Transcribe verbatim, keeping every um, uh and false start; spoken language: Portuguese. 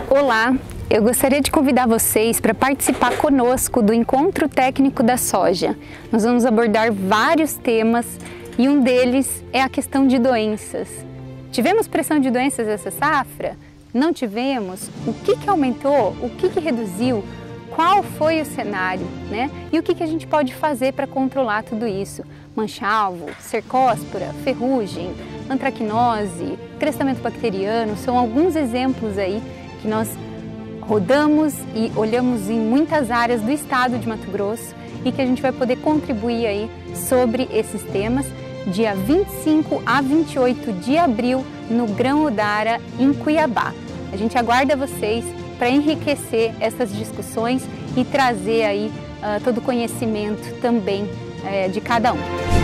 Olá, eu gostaria de convidar vocês para participar conosco do Encontro Técnico da Soja. Nós vamos abordar vários temas e um deles é a questão de doenças. Tivemos pressão de doenças essa safra? Não tivemos? O que que aumentou? O que que reduziu? Qual foi o cenário, né? E o que que a gente pode fazer para controlar tudo isso? Mancha-alvo, cercóspora, ferrugem, antracnose, crescimento bacteriano, são alguns exemplos aí que nós rodamos e olhamos em muitas áreas do estado de Mato Grosso e que a gente vai poder contribuir aí sobre esses temas dia vinte e cinco a vinte e oito de abril no Grão Odara, em Cuiabá. A gente aguarda vocês para enriquecer essas discussões e trazer aí uh, todo o conhecimento também uh, de cada um.